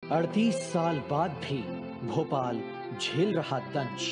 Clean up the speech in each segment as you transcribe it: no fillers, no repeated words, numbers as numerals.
38 साल बाद भी भोपाल झेल रहा दंश।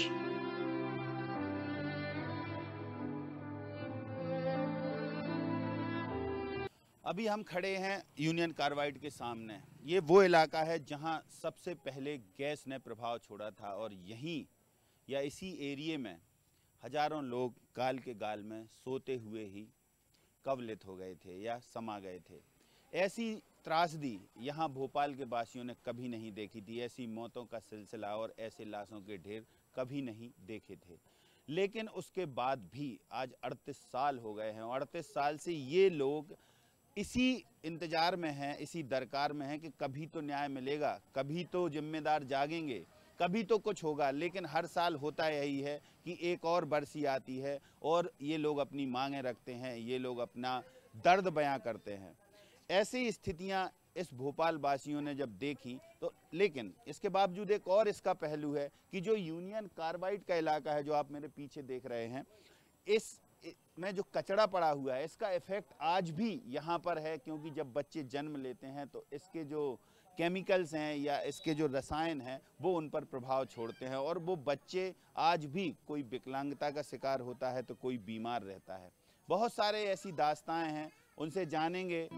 अभी हम खड़े हैं यूनियन कार्बाइड के सामने। ये वो इलाका है जहां सबसे पहले गैस ने प्रभाव छोड़ा था और यहीं या इसी एरिए में हजारों लोग गाल के गाल में सोते हुए ही कवलित हो गए थे या समा गए थे। ऐसी त्रासदी यहाँ भोपाल के वासियों ने कभी नहीं देखी थी। ऐसी मौतों का सिलसिला और ऐसे लाशों के ढेर कभी नहीं देखे थे। लेकिन उसके बाद भी आज 38 साल हो गए हैं और 38 साल से ये लोग इसी इंतजार में हैं, इसी दरकार में हैं कि कभी तो न्याय मिलेगा, कभी तो जिम्मेदार जागेंगे, कभी तो कुछ होगा। लेकिन हर साल होता यही है कि एक और बरसी आती है और ये लोग अपनी मांगें रखते हैं, ये लोग अपना दर्द बयां करते हैं। ऐसी स्थितियां इस भोपाल वासियों ने जब देखी तो, लेकिन इसके बावजूद एक और इसका पहलू है कि जो यूनियन कार्बाइड का इलाका है, जो आप मेरे पीछे देख रहे हैं, इस में जो कचरा पड़ा हुआ है, इसका इफेक्ट आज भी यहाँ पर है। क्योंकि जब बच्चे जन्म लेते हैं तो इसके जो केमिकल्स हैं या इसके जो रसायन हैं वो उन पर प्रभाव छोड़ते हैं और वो बच्चे आज भी कोई विकलांगता का शिकार होता है तो कोई बीमार रहता है। बहुत सारे ऐसी दास्ताएं हैं, उनसे जानेंगे।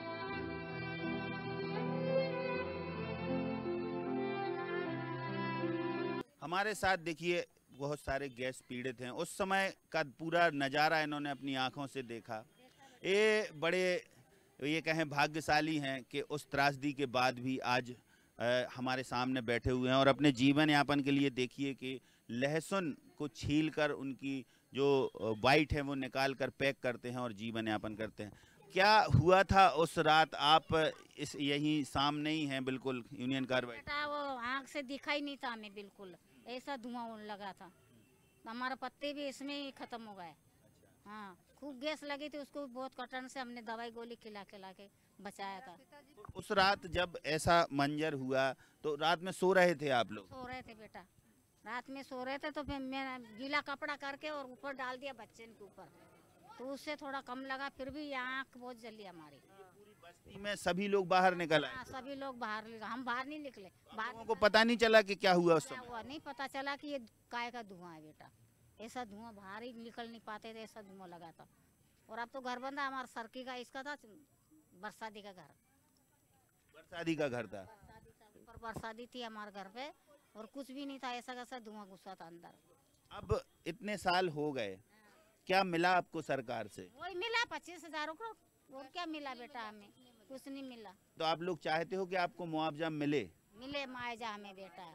हमारे साथ देखिए बहुत सारे गैस पीड़ित हैं। उस समय का पूरा नज़ारा इन्होंने अपनी आंखों से देखा। ये बड़े ये कहें भाग्यशाली हैं कि उस त्रासदी के बाद भी आज हमारे सामने बैठे हुए हैं और अपने जीवन यापन के लिए देखिए कि लहसुन को छीलकर उनकी जो वाइट है वो निकाल कर पैक करते हैं और जीवन यापन करते हैं। क्या हुआ था उस रात? आप इस यहीं सामने ही हैं, बिल्कुल यूनियन कार्बाइड। बेटा वो आँख से दिखाई नहीं था हमें, बिल्कुल ऐसा धुआं लगा था। हमारा पत्ते भी इसमें ही खत्म हो गए। हाँ, खूब गैस लगी थी, उसको बहुत कटन से हमने दवाई गोली खिला खिला के बचाया था। उस रात जब ऐसा मंजर हुआ तो रात में सो रहे थे आप लोग? सो रहे थे बेटा, रात में सो रहे थे तो फिर मैं गीला कपड़ा करके और ऊपर डाल दिया बच्चे के ऊपर, तो उससे थोड़ा कम लगा। फिर भी आँख बहुत जली हमारी। पूरी बस्ती में सभी लोग बाहर निकल आए? हाँ, सभी लोग बाहर, हम बाहर नहीं निकले। लोगों को पता नहीं चला कि क्या हुआ उस क्या समय? हुआ नहीं पता चला कि ये काय का धुआं है बेटा। ऐसा धुआं बाहर ही निकल नहीं पाते थे, ऐसा धुआं लगा था। और अब तो घर बंदा हमारा सरकी का इसका था, बरसाती का घर। बरसाती का घर था? ऊपर बरसाती थी हमारे घर पे और कुछ भी नहीं था, ऐसा कैसा धुआं घुसा था अंदर। अब इतने साल हो गए, क्या मिला आपको सरकार से? वही मिला 25,000 को, और क्या मिला बेटा? हमें कुछ नहीं मिला। तो आप लोग चाहते हो कि आपको मुआवजा मिले? मिले मुआवजा हमें बेटा,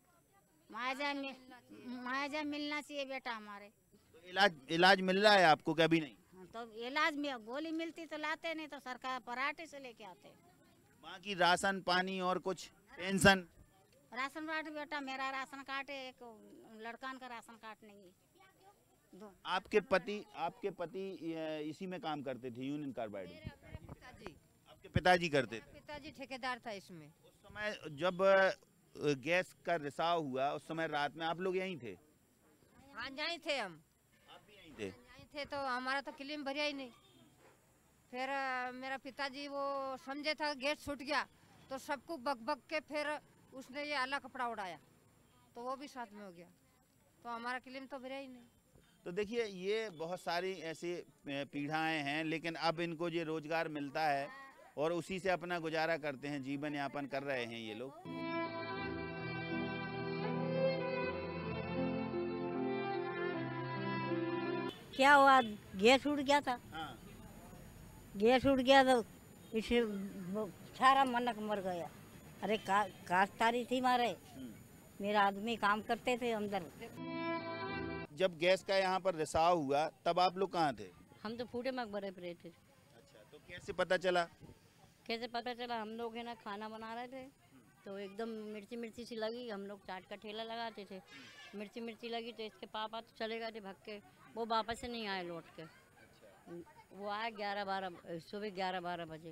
मुआवजा मिलना चाहिए बेटा हमारे। तो इलाज मिल रहा है आपको क्या? अभी नहीं? तो इलाज में गोली मिलती तो लाते, नहीं तो सरकार पराठे से लेके आते। वहाँ की राशन पानी और कुछ पेंशन? राशन कार्ड बेटा, मेरा राशन कार्ड है, एक लड़का का राशन कार्ड नहीं है। आपके पति इसी में काम करते थे, यूनियन कार्बाइड में? पिताजी। आपके पिताजी करते थे? पिताजी ठेकेदार था इसमें। उस समय जब गैस का रिसाव हुआ उस समय रात में आप लोग यहीं थे? हाँ, यहीं थे हम। आप भी यहीं थे? यहीं थे तो हमारा तो क्लीन भरिया ही नहीं। फिर मेरा पिताजी वो समझे था गैस छूट गया तो सबको बक के फिर उसने ये आला कपड़ा उड़ाया तो वो भी साथ में हो गया, तो हमारा क्लीन तो भरिया ही नहीं। तो देखिए ये बहुत सारी ऐसी पीढ़ाएं हैं, लेकिन अब इनको ये रोजगार मिलता है और उसी से अपना गुजारा करते हैं, जीवन यापन कर रहे हैं ये लोग। क्या हुआ? गैस उड़ गया था। हाँ। गैस उड़ गया तो इसे सारा मनक मर गया। अरे काश्तकारी थी मारे, मेरा आदमी काम करते थे अंदर। जब गैस का यहाँ पर रिसाव हुआ तब आप लोग कहाँ थे? हम तो फूटे मकबरे पे रहे थे। अच्छा, तो कैसे पता चला? कैसे पता चला? हम लोग है ना खाना बना रहे थे तो एकदम मिर्ची मिर्ची सी लगी। हम लोग चाट का ठेला लगाते थे, मिर्ची मिर्ची लगी तो इसके पापा तो चले गए थे भाग के, वो वापस से नहीं आए लौट के। वो आए 11-12 सुबह 11-12 बजे।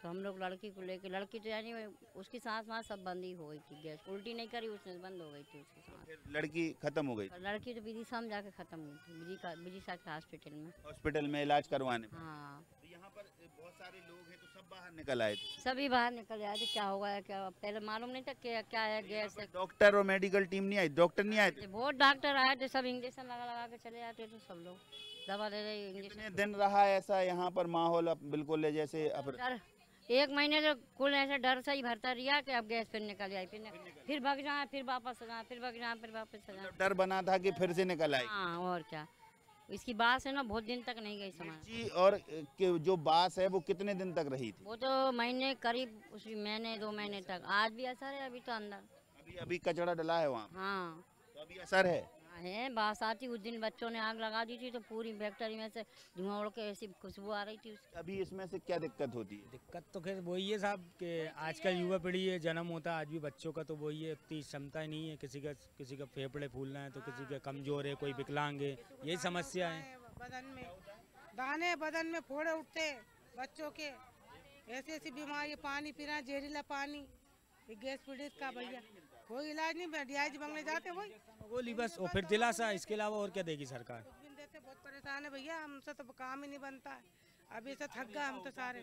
तो हम लोग लड़की को लेके, लड़की तो यानी उसकी सांस वाँस सब बंद ही हो गई थी, गैस उल्टी नहीं करी उसने, बंद हो गई थी उसकी सांस। फिर लड़की खत्म हो गई लड़की तो विदिशा में जाके ख़त्म हुई थी, विदिशा के हॉस्पिटल में इलाज करवाने। हाँ, तो यहाँ पर बहुत सारे लोग हैं, तो सब बाहर निकल आए थे। सभी बाहर निकल आए थे, क्या होगा क्या, पहले मालूम नहीं था क्या है गैस है। डॉक्टर और मेडिकल टीम नहीं आई, डॉक्टर नहीं आए थे? बहुत डॉक्टर आए थे, सब इंजेक्शन लगा के चले जाते थे, सब लोग दवा दे रहे इंजेक्शन। कितने दिन रहा ऐसा यहाँ पर माहौल? अब बिल्कुल जैसे अब डर 1 महीने तो कुल ऐसा डर सा ही भरता रहा कि अब गैस फिर निकल आई, फिर भाग जाए, फिर वापस आ जाए, फिर भाग जाए, फिर वापस आ जाए। डर बना था कि फिर से निकल आई। हाँ, और क्या, इसकी बात है ना बहुत दिन तक नहीं गई समाज जी। और जो बास है वो कितने दिन तक रही थी? वो तो महीने करीब उसी महीने 2 महीने तक, आज भी असर है अभी तो अंदर। अभी कचरा डला है वहाँ, हाँ तो अभी असर है। बात आती, उस दिन बच्चों ने आग लगा दी थी तो पूरी फैक्ट्री में से धुआं उड़ के ऐसी खुशबू आ रही थी उसकी। अभी इसमें से क्या दिक्कत होती है? दिक्कत तो खैर वही है साहब कि आजकल युवा पीढ़ी है, जन्म होता है आज भी बच्चों का, तो वही है, इतनी क्षमता ही नहीं है, किसी का फेफड़े फूलना है तो किसी का कमजोर है, कोई विकलांग है, यही समस्या है। बदन में दाने, बदन में फोड़े उठते बच्चों के, ऐसी ऐसी बीमारी, पानी पीना जहरीला पानी, ये गैस पीड़ित का भैया कोई इलाज नहीं, डीआईजी बंगले जाते वही गोली बस, और फिर दिलासा, इसके अलावा और क्या देगी सरकार? देते, बहुत परेशान है भैया, हमसे तो काम ही नहीं बनता है, अभी से थक गए हम तो सारे।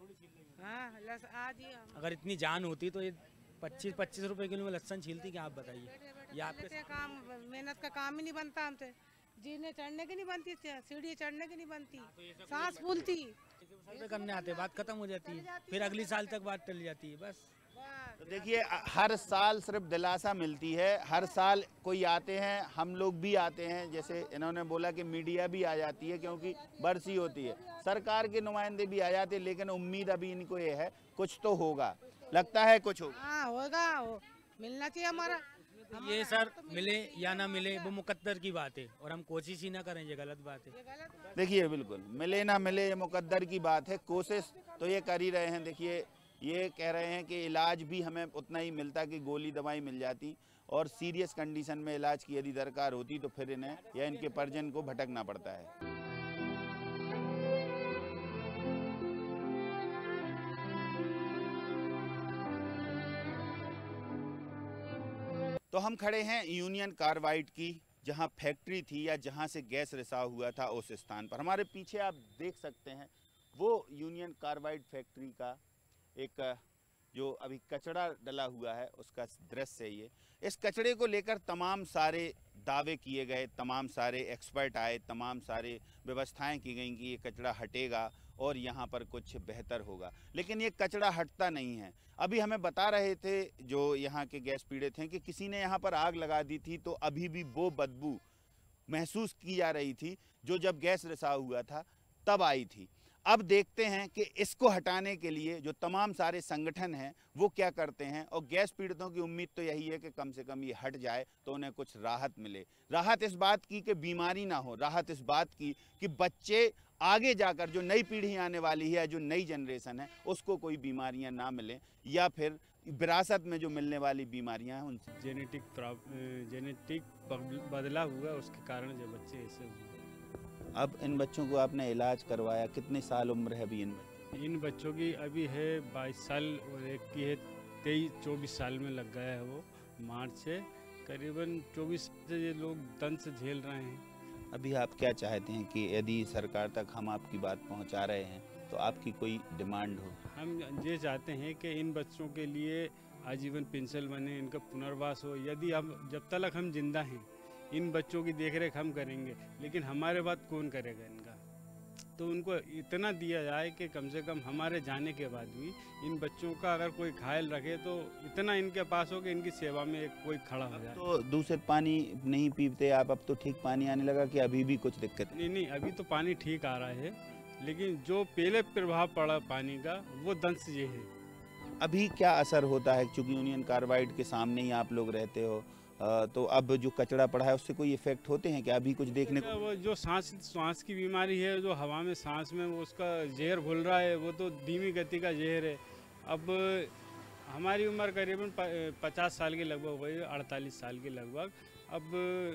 हाँ, आज ही अगर इतनी जान होती तो ये 25-25 रुपए किलो में लहसुन छीलती क्या, आप बताइए? ये आपके काम, मेहनत का काम ही नहीं बनता हमसे, जीने चढ़ने की नहीं बनती, सीढ़ी चढ़ने की नहीं बनती, सांस फूलती, करने आते बात खत्म हो जाती है, फिर अगली साल तक बात टल जाती है बस। तो देखिए, हर साल सिर्फ दिलासा मिलती है, हर साल कोई आते हैं, हम लोग भी आते हैं, जैसे इन्होंने बोला कि मीडिया भी आ जाती है क्योंकि बरसी होती है, सरकार के नुमाइंदे भी आ जाते हैं, लेकिन उम्मीद अभी इनको ये है कुछ तो होगा, लगता है कुछ होगा। हाँ होगा, मिलना चाहिए हमारा। ये सर मिले या ना मिले वो मुकद्दर की बात है, और हम कोशिश ही ना करें, ये गलत बात है। देखिए, बिल्कुल मिले ना मिले ये मुकद्दर की बात है, कोशिश तो ये कर ही रहे हैं। देखिए, ये कह रहे हैं कि इलाज भी हमें उतना ही मिलता कि गोली दवाई मिल जाती, और सीरियस कंडीशन में इलाज की यदि दरकार होती तो फिर इन्हें या इनके परिजन को भटकना पड़ता है। तो हम खड़े हैं यूनियन कार्बाइड की जहां फैक्ट्री थी या जहां से गैस रिसाव हुआ था उस स्थान पर। हमारे पीछे आप देख सकते हैं वो यूनियन कार्बाइड फैक्ट्री का एक जो अभी कचरा डला हुआ है उसका दृश्य है ये। इस कचरे को लेकर तमाम सारे दावे किए गए, तमाम सारे एक्सपर्ट आए, तमाम सारे व्यवस्थाएं की गई कि ये कचरा हटेगा और यहाँ पर कुछ बेहतर होगा, लेकिन ये कचरा हटता नहीं है। अभी हमें बता रहे थे जो यहाँ के गैस पीड़ित हैं कि किसी ने यहाँ पर आग लगा दी थी तो अभी भी वो बदबू महसूस की जा रही थी जो जब गैस रिसाव हुआ था तब आई थी। अब देखते हैं कि इसको हटाने के लिए जो तमाम सारे संगठन हैं वो क्या करते हैं, और गैस पीड़ितों की उम्मीद तो यही है कि कम से कम ये हट जाए तो उन्हें कुछ राहत मिले। राहत इस बात की कि बीमारी ना हो, राहत इस बात की कि बच्चे आगे जाकर जो नई पीढ़ी आने वाली है, जो नई जनरेशन है, उसको कोई बीमारियां ना मिलें या फिर विरासत में जो मिलने वाली बीमारियां हैं उनसे। जेनेटिक बदला हुआ उसके कारण जो बच्चे ऐसे हुए। अब इन बच्चों को आपने इलाज करवाया, कितने साल उम्र है अभी इन बच्चों की? अभी है 22 साल और एक की है 23-24 साल में लग गया है वो मार्च से। करीबन 24 से ये लोग दंड से झेल रहे हैं। अभी आप क्या चाहते हैं कि यदि सरकार तक हम आपकी बात पहुंचा रहे हैं तो आपकी कोई डिमांड हो? हम ये चाहते हैं कि इन बच्चों के लिए आजीवन पेंशन बने, इनका पुनर्वास हो। यदि हम जब तक हम जिंदा हैं इन बच्चों की देखरेख हम करेंगे, लेकिन हमारे बाद कौन करेगा इनका? तो उनको इतना दिया जाए कि कम से कम हमारे जाने के बाद भी इन बच्चों का अगर कोई ख्याल रखे तो इतना इनके पास हो कि इनकी सेवा में एक कोई खड़ा हो जाए। तो दूषित पानी नहीं पीते आप? अब तो ठीक पानी आने लगा कि अभी भी कुछ दिक्कत? नहीं, अभी तो पानी ठीक आ रहा है, लेकिन जो पहले प्रभाव पड़ा पानी का वो दंश ये है। अभी क्या असर होता है? चूँकि यूनियन कार्बाइड के सामने ही आप लोग रहते हो, तो अब जो कचरा पड़ा है उससे कोई इफेक्ट होते हैं क्या? अभी कुछ देखने को? वो जो सांस की बीमारी है, जो हवा में सांस में वो उसका जहर घुल रहा है, वो तो धीमी गति का जहर है। अब हमारी उम्र करीबन 50 साल के लगभग हो गई, 48 साल के लगभग। अब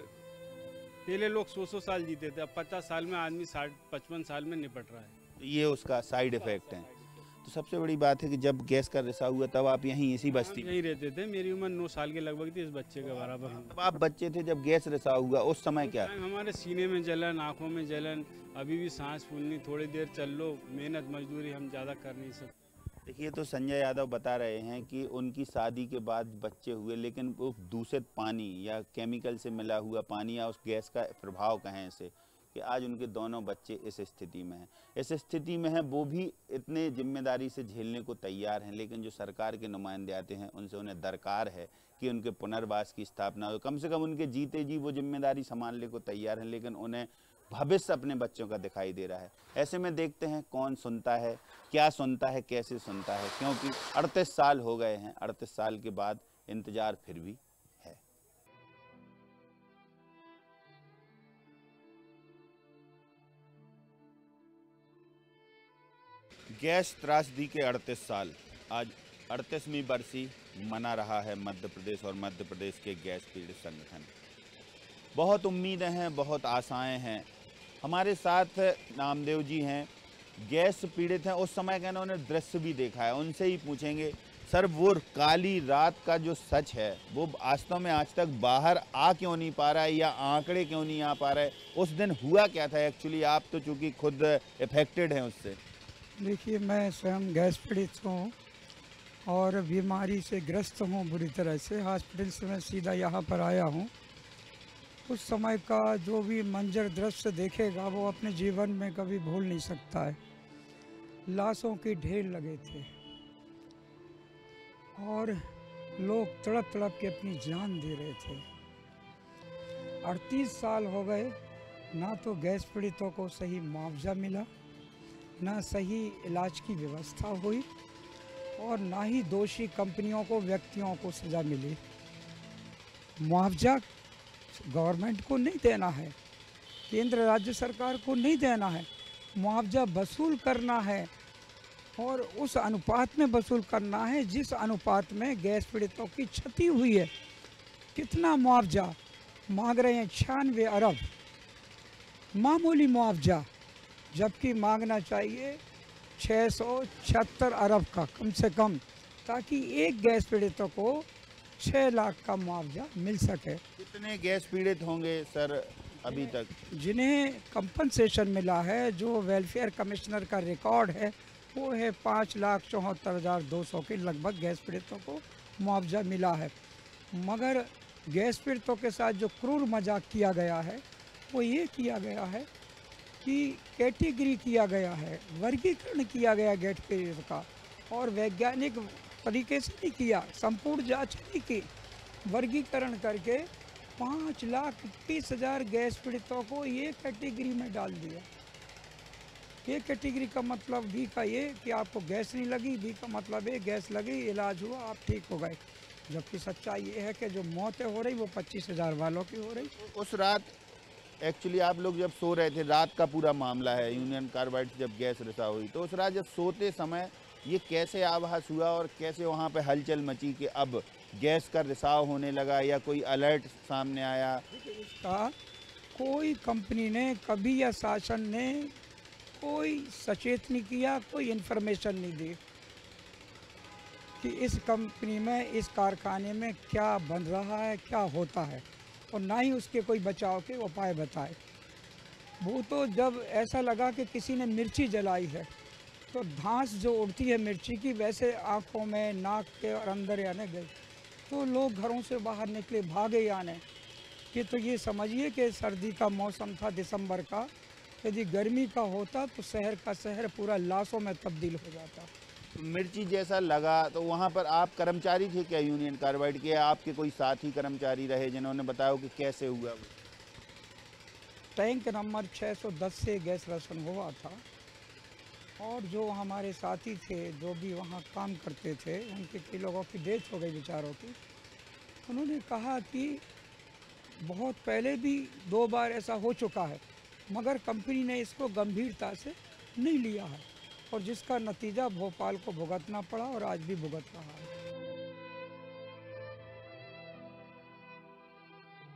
पहले लोग 100 साल जीते थे, अब 50 साल में आदमी 60-55 साल में निपट रहा है। ये उसका साइड इफेक्ट है। तो सबसे बड़ी बात है कि जब गैस का रिसाव हुआ तब आप यहीं इसी बस्ती में? यहीं रहते थे। मेरी उम्र 9 साल के लगभग थी, इस बच्चे के बराबर हूँ। तब आप बच्चे थे जब गैस रिसाव हुआ, उस समय क्या? हमारे सीने में जलन, आँखों में जलन, अभी भी सांस फूलनी, थोड़ी देर चल लो, मेहनत मजदूरी हम ज़्यादा कर नहीं सकते। देखिए, तो संजय यादव बता रहे हैं कि उनकी शादी के बाद बच्चे हुए, लेकिन वो दूषित पानी या केमिकल से मिला हुआ पानी या उस गैस का प्रभाव कहें इसे, कि आज उनके दोनों बच्चे इस स्थिति में हैं। इस स्थिति में हैं, वो भी इतने जिम्मेदारी से झेलने को तैयार हैं, लेकिन जो सरकार के नुमाइंदे आते हैं उनसे उन्हें दरकार है कि उनके पुनर्वास की स्थापना हो। कम से कम उनके जीते जी वो जिम्मेदारी संभालने को तैयार हैं, लेकिन उन्हें भविष्य अपने बच्चों का दिखाई दे रहा है। ऐसे में देखते हैं कौन सुनता है, क्या सुनता है, कैसे सुनता है, क्योंकि 38 साल हो गए हैं। 38 साल के बाद इंतजार फिर भी है। गैस त्रासदी के 38 साल, आज 38वीं बरसी मना रहा है मध्य प्रदेश और मध्य प्रदेश के गैस पीड़ित संगठन। बहुत उम्मीदें हैं, बहुत आशाएं हैं। हमारे साथ नामदेव जी हैं, गैस पीड़ित हैं। उस समय का उन्होंने दृश्य भी देखा है, उनसे ही पूछेंगे। सर, वो काली रात का जो सच है वो वास्तव में आज तक बाहर आ क्यों नहीं पा रहा है, या आंकड़े क्यों नहीं आ पा रहे? उस दिन हुआ क्या था एक्चुअली? आप तो चूँकि खुद इफेक्टेड हैं उससे। देखिए, मैं स्वयं गैस पीड़ित हूँ और बीमारी से ग्रस्त हूँ बुरी तरह से। हॉस्पिटल से मैं सीधा यहाँ पर आया हूँ। उस समय का जो भी मंजर दृश्य देखेगा वो अपने जीवन में कभी भूल नहीं सकता है। लाशों के ढेर लगे थे और लोग तड़प तड़प के अपनी जान दे रहे थे। 38 साल हो गए, ना तो गैस पीड़ितों को सही मुआवजा मिला, ना सही इलाज की व्यवस्था हुई और ना ही दोषी कंपनियों को, व्यक्तियों को सज़ा मिली। मुआवजा गवर्नमेंट को नहीं देना है, केंद्र राज्य सरकार को नहीं देना है, मुआवजा वसूल करना है और उस अनुपात में वसूल करना है जिस अनुपात में गैस पीड़ितों की क्षति हुई है। कितना मुआवजा मांग रहे हैं? 96 अरब मामूली मुआवजा, जबकि मांगना चाहिए 676 अरब का कम से कम, ताकि एक गैस पीड़ितों को 6 लाख का मुआवजा मिल सके। कितने गैस पीड़ित होंगे सर अभी तक जिन्हें कंपनसेशन मिला है? जो वेलफेयर कमिश्नर का रिकॉर्ड है वो है 5,74,200 के लगभग गैस पीड़ितों को मुआवजा मिला है। मगर गैस पीड़ितों के साथ जो क्रूर मजाक किया गया है वो ये किया गया है कि कैटेगरी किया गया है, वर्गीकरण किया गया गैस पीड़ित का, और वैज्ञानिक तरीके से नहीं किया, संपूर्ण जांच नहीं की। वर्गीकरण करके 5,21,000 गैस पीड़ितों को ये कैटेगरी में डाल दिया। ये कैटेगरी का मतलब बी का ये कि आपको गैस नहीं लगी, बी का मतलब है गैस लगी, इलाज हुआ, आप ठीक हो गए। जबकि सच्चाई ये है कि जो मौतें हो रही वो 25,000 वालों की हो रही। उस रात एक्चुअली आप लोग जब सो रहे थे, रात का पूरा मामला है, यूनियन कार्बाइड जब गैस रिसाव हुई, तो उस रात जब सोते समय ये कैसे आभास हुआ और कैसे वहाँ पे हलचल मची कि अब गैस का रिसाव होने लगा, या कोई अलर्ट सामने आया? इसका कोई कंपनी ने कभी या शासन ने कोई सचेत नहीं किया, कोई इन्फॉर्मेशन नहीं दी कि इस कंपनी में, इस कारखाने में क्या बन रहा है, क्या होता है, और ना ही उसके कोई बचाव के उपाय बताए। वो तो जब ऐसा लगा कि किसी ने मिर्ची जलाई है तो धांस जो उड़ती है मिर्ची की, वैसे आँखों में, नाक के और अंदर आने गई, तो लोग घरों से बाहर निकले, भागे आने। कि तो ये समझिए कि सर्दी का मौसम था, दिसंबर का, यदि गर्मी का होता तो शहर का शहर पूरा लाशों में तब्दील हो जाता। मिर्ची जैसा लगा तो वहाँ पर आप कर्मचारी थे क्या यूनियन कार्बाइड के? आपके कोई साथी कर्मचारी रहे जिन्होंने बताया कि कैसे हुआ? टैंक नंबर 610 से गैस रसन हुआ था और जो हमारे साथी थे, जो भी वहाँ काम करते थे, उनके कई लोगों की डेथ हो गई बेचारों की। उन्होंने कहा कि बहुत पहले भी 2 बार ऐसा हो चुका है, मगर कंपनी ने इसको गंभीरता से नहीं लिया है, और जिसका नतीजा भोपाल को भुगतना पड़ा और आज भी भुगत रहा है।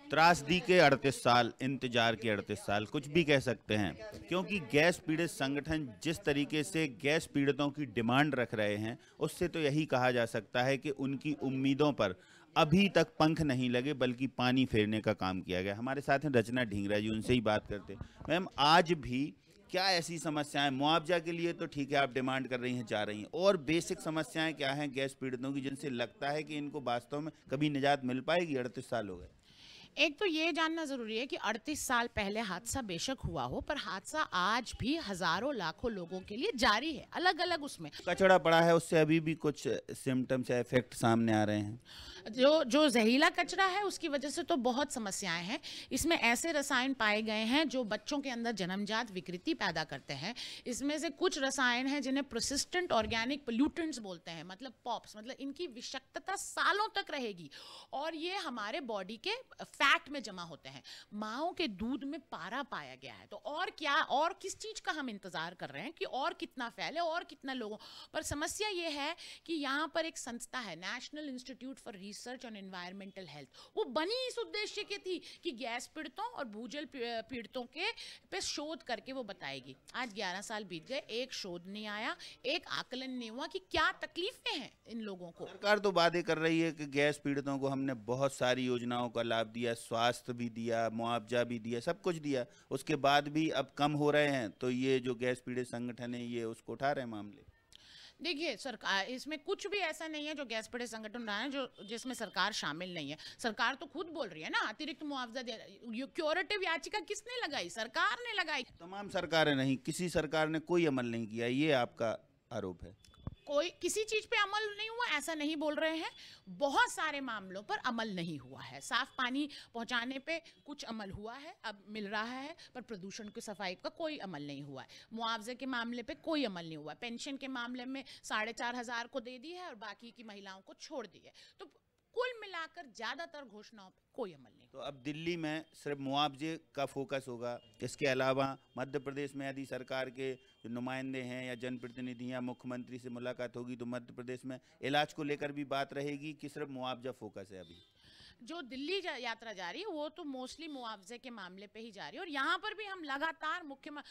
त्रासदी के 38 साल, इंतजार के 38 साल, कुछ भी कह सकते हैं, क्योंकि गैस पीड़ित संगठन जिस तरीके से गैस पीड़ितों की डिमांड रख रहे हैं, उससे तो यही कहा जा सकता है कि उनकी उम्मीदों पर अभी तक पंख नहीं लगे, बल्कि पानी फेरने का काम किया गया। हमारे साथ हैं रचना ढींगरा जी, उनसे ही बात करते हैं। मैम, आज भी क्या ऐसी समस्याएं, मुआवजा के लिए तो ठीक है आप डिमांड कर रही हैं, जा रही हैं, और बेसिक समस्याएं क्या हैं गैस पीड़ितों की, जिनसे लगता है कि इनको वास्तव में कभी निजात मिल पाएगी? 38 साल हो गए। एक तो ये जानना जरूरी है कि 38 साल पहले हादसा बेशक हुआ हो, पर हादसा आज भी हजारों लाखों लोगों के लिए जारी है, अलग अलग उसमें कचड़ा पड़ा है, उससे अभी भी कुछ सिम्टम्स या इफेक्ट सामने आ रहे हैं। जो जहरीला कचरा है उसकी वजह से तो बहुत समस्याएं हैं। इसमें ऐसे रसायन पाए गए हैं जो बच्चों के अंदर जन्मजात विकृति पैदा करते हैं। इसमें से कुछ रसायन हैं जिन्हें प्रोसिस्टेंट ऑर्गेनिक पोल्यूटेंट्स बोलते हैं, मतलब पॉप्स, मतलब इनकी विषाक्तता सालों तक रहेगी और ये हमारे बॉडी के फैट में जमा होते हैं। माओं के दूध में पारा पाया गया है, तो और क्या, और किस चीज का हम इंतजार कर रहे हैं कि और कितना फैले और कितना लोगों पर। समस्या ये है कि यहाँ पर एक संस्था है, National Institute for Research on Environmental Health, वो बनी इस उद्देश्य की थी कि गैस पीड़ितों और भूजल पीड़ितों के पे शोध करके वो बताएगी। आज 11 साल बीत गए, एक शोध नहीं आया, एक आकलन नहीं हुआ कि क्या तकलीफें हैं इन लोगों को। सरकार तो वादे कर रही है कि गैस पीड़ितों को हमने बहुत सारी योजनाओं का लाभ दिया, स्वास्थ्य भी दिया, मुआवजा भी दिया, सब कुछ दिया, उसके बाद भी अब कम हो रहे हैं। तो ये जो गैस पीड़ित संगठन है ये उसको उठा रहे हैं मामले। देखिए, सरकार इसमें कुछ भी ऐसा नहीं है जो गैस पीड़ित संगठन रहा है जो जिसमें सरकार शामिल नहीं है। सरकार तो खुद बोल रही है ना, अतिरिक्त मुआवजा दे, क्यूरेटिव याचिका किसने लगाई? सरकार ने लगाई। तमाम सरकारें नहीं, किसी सरकार ने कोई अमल नहीं किया, ये आपका आरोप है? कोई किसी चीज पे अमल नहीं हुआ ऐसा नहीं बोल रहे हैं, बहुत सारे मामलों पर अमल नहीं हुआ है। साफ पानी पहुंचाने पे कुछ अमल हुआ है, अब मिल रहा है, पर प्रदूषण की सफाई का कोई अमल नहीं हुआ है। मुआवजे के मामले पे कोई अमल नहीं हुआ है। पेंशन के मामले में 4,500 को दे दी है और बाकी की महिलाओं को छोड़ दी है। तो कुल मिलाकर ज्यादातर घोषणाओं पे कोई अमल नहीं। तो अब दिल्ली में सिर्फ मुआवजे का फोकस होगा, इसके अलावा मध्य प्रदेश में यदि सरकार के जो नुमाइंदे हैं या जनप्रतिनिधि या मुख्यमंत्री से मुलाकात होगी तो मध्य प्रदेश में इलाज को लेकर भी बात रहेगी कि सिर्फ मुआवजा फोकस है? अभी जो दिल्ली यात्रा जा रही है वो तो मोस्टली मुआवजे के मामले पे ही जा रही है, और यहाँ पर भी हम लगातार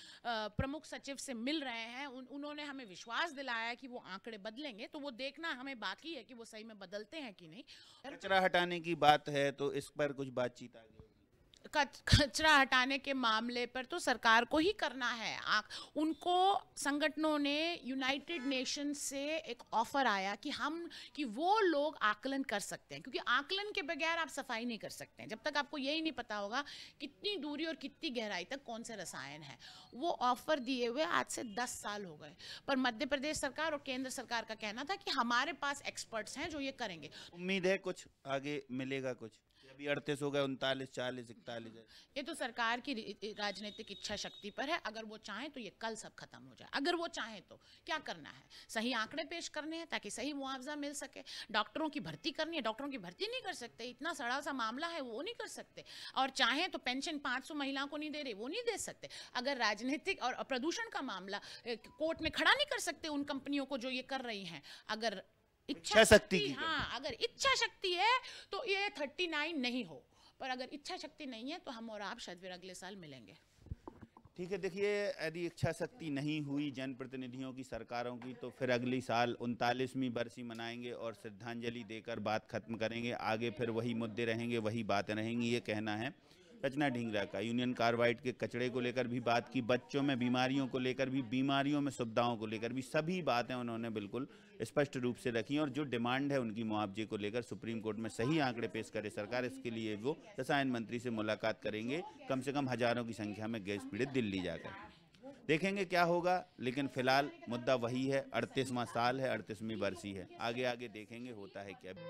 प्रमुख सचिव से मिल रहे हैं। उन्होंने हमें विश्वास दिलाया कि वो आंकड़े बदलेंगे, तो वो देखना हमें बाकी है कि वो सही में बदलते हैं कि नहीं। कचरा हटाने की बात है तो इस पर कुछ बातचीत आ गई? कचरा हटाने के मामले पर तो सरकार को ही करना है। उनको संगठनों ने, यूनाइटेड नेशन से एक ऑफर आया कि वो लोग आकलन कर सकते हैं, क्योंकि आकलन के बगैर आप सफाई नहीं कर सकते हैं। जब तक आपको यही नहीं पता होगा कितनी दूरी और कितनी गहराई तक कौन से रसायन है। वो ऑफर दिए हुए आज से 10 साल हो गए, पर मध्य प्रदेश सरकार और केंद्र सरकार का कहना था कि हमारे पास एक्सपर्ट्स हैं जो ये करेंगे। उम्मीद है कुछ आगे मिलेगा? कुछ अभी 38 हो गए, 39, 40, 41 है। ये तो सरकार की राजनीतिक इच्छा शक्ति पर है। अगर वो चाहें तो ये कल सब खत्म हो जाए। अगर वो चाहें तो क्या करना है? सही आंकड़े पेश करने हैं ताकि सही मुआवजा मिल सके। डॉक्टरों की भर्ती करनी है, डॉक्टरों की भर्ती नहीं कर सकते, इतना सड़ा सा मामला है वो नहीं कर सकते। और चाहें तो पेंशन 500 महिलाओं को नहीं दे रहे, वो नहीं दे सकते। अगर राजनीतिक और प्रदूषण का मामला कोर्ट में खड़ा नहीं कर सकते उन कंपनियों को जो ये कर रही हैं। अगर इच्छा शक्ति, हाँ, अगर इच्छा शक्ति है तो ये 39 नहीं हो, पर अगर इच्छा शक्ति नहीं है तो हम और आप शायद फिर अगले साल मिलेंगे। ठीक है, देखिए, यदि इच्छा शक्ति नहीं हुई जनप्रतिनिधियों की, सरकारों की, तो फिर अगली साल 39वीं बरसी मनाएंगे और श्रद्धांजलि देकर बात खत्म करेंगे। आगे फिर वही मुद्दे रहेंगे, वही बातें रहेंगी, ये कहना है रचना ढींगरा का। यूनियन कार्बाइड के कचड़े को लेकर भी बात की, बच्चों में बीमारियों को लेकर भी, बीमारियों में सुविधाओं को लेकर भी, सभी बातें उन्होंने बिल्कुल स्पष्ट रूप से रखी। और जो डिमांड है उनकी मुआवजे को लेकर सुप्रीम कोर्ट में सही आंकड़े पेश करे सरकार, इसके लिए वो रसायन मंत्री से मुलाकात करेंगे, कम से कम हजारों की संख्या में गैस पीड़ित दिल्ली जाकर। देखेंगे क्या होगा, लेकिन फिलहाल मुद्दा वही है। 38वां साल है, 38वीं बरसी है। आगे आगे देखेंगे होता है क्या।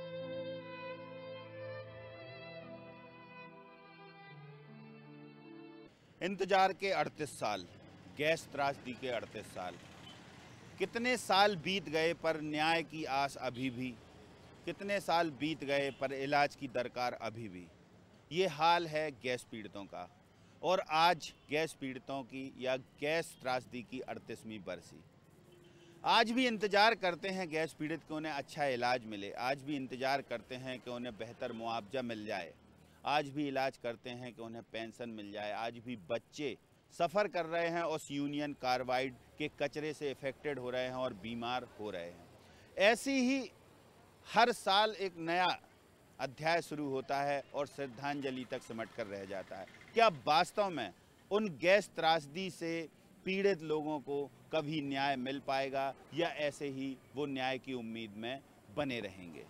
इंतजार के 38 साल, गैस त्रासदी के 38 साल, कितने साल बीत गए पर न्याय की आस अभी भी, कितने साल बीत गए पर इलाज की दरकार अभी भी। ये हाल है गैस पीड़ितों का। और आज गैस पीड़ितों की या गैस त्रासदी की 38वीं बरसी। आज भी इंतज़ार करते हैं गैस पीड़ित को उन्हें अच्छा इलाज मिले, आज भी इंतज़ार करते हैं कि उन्हें बेहतर मुआवजा मिल जाए, आज भी इलाज करते हैं कि उन्हें पेंशन मिल जाए। आज भी बच्चे सफ़र कर रहे हैं उस यूनियन कार्बाइड के कचरे से इफ़ेक्टेड हो रहे हैं और बीमार हो रहे हैं। ऐसी ही हर साल एक नया अध्याय शुरू होता है और श्रद्धांजलि तक सिमट कर रह जाता है। क्या वास्तव में उन गैस त्रासदी से पीड़ित लोगों को कभी न्याय मिल पाएगा या ऐसे ही वो न्याय की उम्मीद में बने रहेंगे?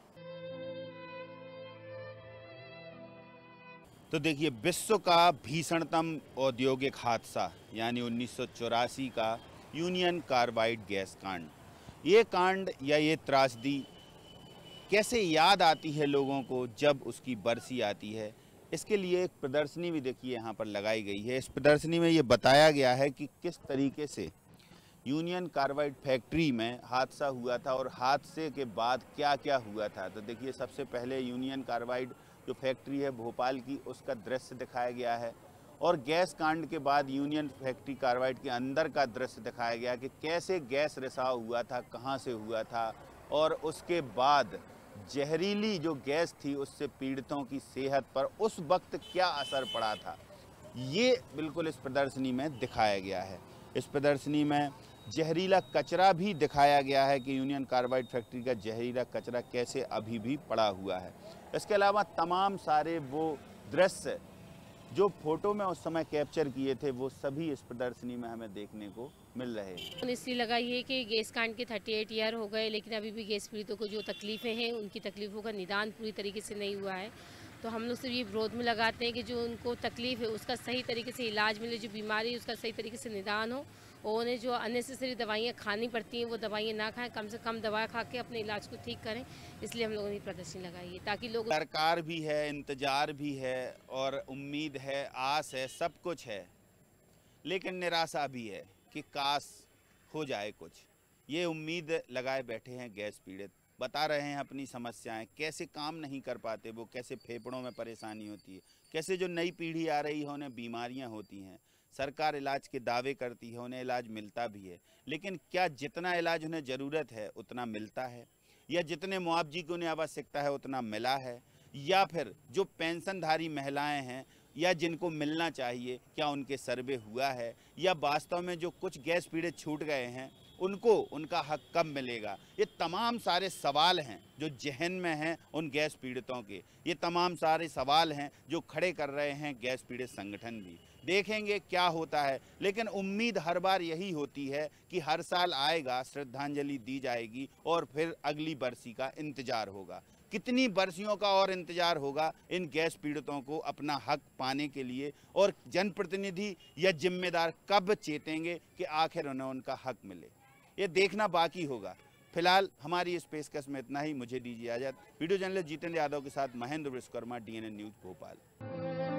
तो देखिए, विश्व का भीषणतम औद्योगिक हादसा यानी 1984 का यूनियन कार्बाइड गैस कांड, ये कांड या ये त्रासदी कैसे याद आती है लोगों को जब उसकी बरसी आती है, इसके लिए एक प्रदर्शनी भी देखिए यहाँ पर लगाई गई है। इस प्रदर्शनी में ये बताया गया है कि किस तरीके से यूनियन कार्बाइड फैक्ट्री में हादसा हुआ था और हादसे के बाद क्या क्या हुआ था। तो देखिए, सबसे पहले यूनियन कार्बाइड जो फैक्ट्री है भोपाल की, उसका दृश्य दिखाया गया है और गैस कांड के बाद यूनियन फैक्ट्री कार्बाइड के अंदर का दृश्य दिखाया गया कि कैसे गैस रिसाव हुआ था, कहाँ से हुआ था और उसके बाद जहरीली जो गैस थी उससे पीड़ितों की सेहत पर उस वक्त क्या असर पड़ा था। ये बिल्कुल इस प्रदर्शनी में दिखाया गया है। इस प्रदर्शनी में जहरीला कचरा भी दिखाया गया है कि यूनियन कार्बाइड फैक्ट्री का जहरीला कचरा कैसे अभी भी पड़ा हुआ है। इसके अलावा तमाम सारे वो दृश्य जो फोटो में उस समय कैप्चर किए थे वो सभी इस प्रदर्शनी में हमें देखने को मिल रहे हैं। इसलिए लगा ये कि गैस कांड के 38 ईयर हो गए लेकिन अभी भी गैस पीड़ितों को जो तकलीफ़ें हैं उनकी तकलीफ़ों का निदान पूरी तरीके से नहीं हुआ है। तो हम लोग सिर्फ ये विरोध में लगाते हैं कि जो उनको तकलीफ़ है उसका सही तरीके से इलाज मिले, जो बीमारी है उसका सही तरीके से निदान हो और उन्हें जो अननेसेसरी दवाइयाँ खानी पड़ती हैं वो दवाइयाँ ना खाएं, कम से कम दवा खा के अपने इलाज को ठीक करें। इसलिए हम लोगों ने प्रदर्शनी लगाई है ताकि लोग, सरकार भी है, इंतजार भी है और उम्मीद है, आस है, सब कुछ है, लेकिन निराशा भी है कि काश हो जाए कुछ। ये उम्मीद लगाए बैठे हैं गैस पीड़ित, बता रहे हैं अपनी समस्याएं, कैसे काम नहीं कर पाते वो, कैसे फेफड़ों में परेशानी होती है, कैसे जो नई पीढ़ी आ रही है उन्हें बीमारियां होती हैं। सरकार इलाज के दावे करती है, उन्हें इलाज मिलता भी है, लेकिन क्या जितना इलाज उन्हें ज़रूरत है उतना मिलता है या जितने मुआवजे की उन्हें आवश्यकता है उतना मिला है, या फिर जो पेंशनधारी महिलाएं हैं या जिनको मिलना चाहिए क्या उनके सर्वे हुआ है, या वास्तव में जो कुछ गैस पीड़ित छूट गए हैं उनको उनका हक कब मिलेगा। ये तमाम सारे सवाल हैं जो जहन में हैं उन गैस पीड़ितों के, ये तमाम सारे सवाल हैं जो खड़े कर रहे हैं गैस पीड़ित संगठन भी। देखेंगे क्या होता है, लेकिन उम्मीद हर बार यही होती है कि हर साल आएगा, श्रद्धांजलि दी जाएगी और फिर अगली बरसी का इंतजार होगा। कितनी बरसियों का और इंतजार होगा इन गैस पीड़ितों को अपना हक पाने के लिए, और जनप्रतिनिधि या जिम्मेदार कब चेतेंगे कि आखिर उन्हें उनका हक मिले, ये देखना बाकी होगा। फिलहाल हमारी इस पेशकश में इतना ही। मुझे दीजिए इजाजत। वीडियो जर्नलिस्ट जितेंद्र यादव के साथ महेंद्र विश्वकर्मा, DNN न्यूज़ भोपाल।